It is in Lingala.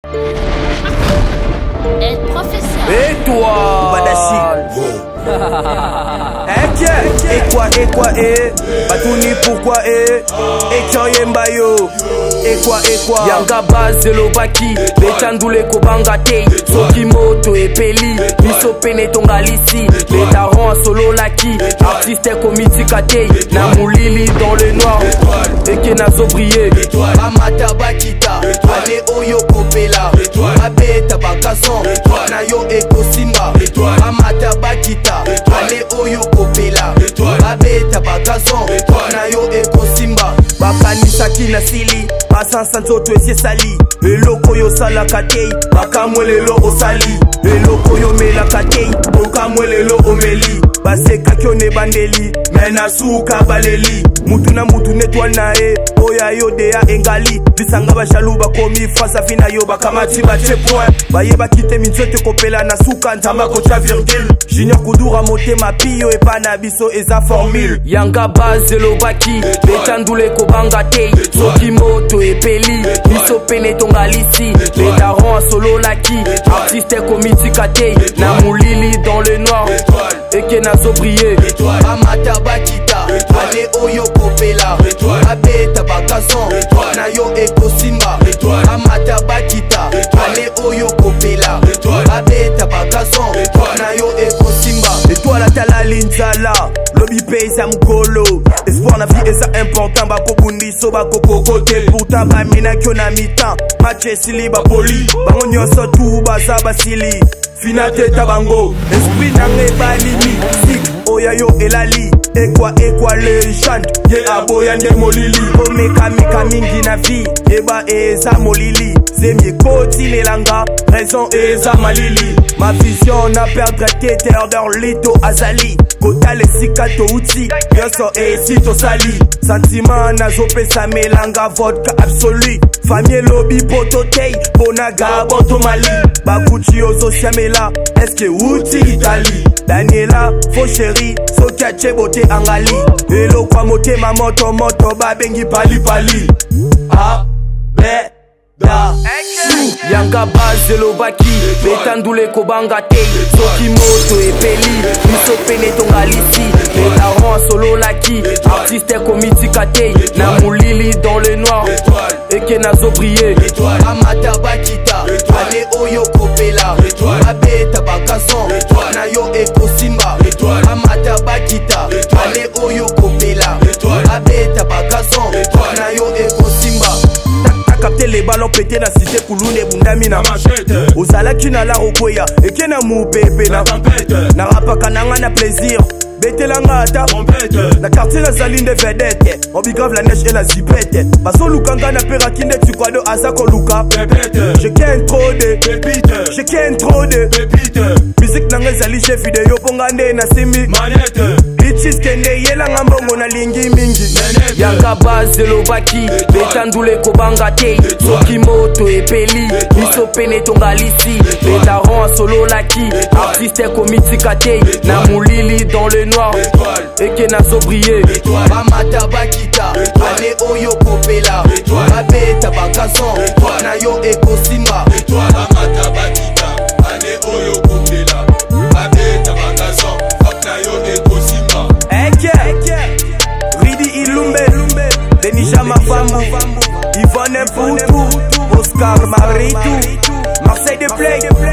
Être professeur. Et toi Badashi. Et quoi Batuni pourquoi et Yembayo. Et quoi Yanga Bazelo Baki Betandule Kobanga Tei Sokimoto et Peli Miso Pene Tongalisi Betaron Solo Laki Artiste Komitika Tei Namulili dans le noir Et Kenazo brillé Amata Bakita Ale Oyo Kopela Abe Tabakason Nayo Eko Simba Amata Bakita Ale Oyo Kopela Abe Tabakason Nayo Eko Simba Bakanisaki na sili Basansa nzoto esi esali eloko yo salaka tei bakamwelelo osali eloko yo melaka tei okamwelelo omeli basekaki yo ne bandeli me na suka baleli mutu na mutu netwale na ye oya yo deya engali bisanga bashalu bakomi fasafi na yo bakamati batie point bayebaki te minzoto ekopela na suka nzamba kotya virgule junior kudura motema piyo epa na biso eza formule yanga bazelo baki betandule kobanga tei soki moto epeli miso pene tongalisi betaron solo laki artiste komitika tei na mulili dans le noir eke nazo briller amata bakita ale oyo kopela abeta bakason na yo ekosimba amata bakita ale oyo kopela abeta bakason na yo ekosimba étoile atala linzala lobi pesa mkolo espoir na vie eza important bakobundiso bakokokote pourtant baminakio na mitan match esili bapoli bango nyonso tu baza basili fina teta bango esprit nange balimi sik oya yo elali ekwa legend ye aboya nde molili omekamika mingi na vie yeba eza molili zemie kotilelanga raison eza malili ma vision na perdre te terreur lito azali kotala esika touti nyonso esi tosali sentima nazopesa melanga vodka absolu famille elobi poto tei mpona gabon to mali bakuti ozosiamela eske uti itali daniela fo sheri soki atie bote angali elokwa motema moto babengi palipali da yanga bazelo baki betandule kobanga tei soki moto epeli miso pene tongalisi betaron solo laki artiste komitika tei na mulili dans le noir eke nazo briller amata bakita ale oyo kopela abeta bakason na yo ekosimba amata bakita ale oyo kopela abeta bakason na yo ekosimba capté les ballons pétés na cité kulune bundami na machette ozalaki na la rokoya eke na mupepe na rapaka nanga na plaisir betelanga ata na quartier nazali nde vedette obigrave la neige et la zipette basolukanga na peraki nde tukwado aza koluka je ken trop de musique nanga ezali jeu video mponga nde nasimbi bitches kende yelanga mbongo na lingi mingi yanga bazelo baki betandule kobanga tei soki moto epeli miso pene tongalisi betaron solo laki artiste komitika tei na mulili dans le noir eke nazo briller amata bakita ale oyo kopela abeta bakason na yo ekosimba amata bakita ale oyo kopela abeta bakason na yo ekosimba Ridi Ilumbe Denisha Mafambu Yvonne Poutou Oscar Maritou Marseille de Play